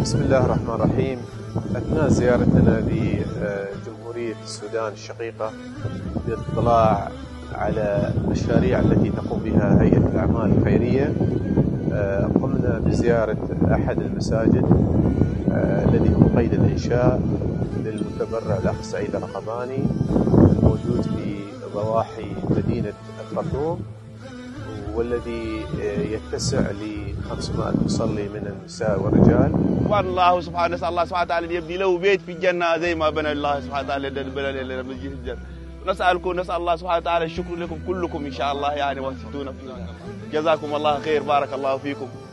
بسم الله الرحمن الرحيم. أثناء زيارتنا لجمهورية السودان الشقيقة للاطلاع على المشاريع التي تقوم بها هيئة الأعمال الخيرية، قمنا بزيارة أحد المساجد الذي هو قيد الإنشاء للمتبرع الأخ سعيد الرقباني الموجود في ضواحي مدينة الخرطوم، والذي يتسع ل 500 مصلي من النساء والرجال. والله سبحانه نسأل الله سبحانه وتعالى أن يبني له بيت في الجنة زي ما بنى الله سبحانه وتعالى مسجد الجنة. نسأل الله سبحانه وتعالى الشكر لكم كلكم إن شاء الله، يعني وتفتونا فيه. جزاكم الله خير، بارك الله فيكم.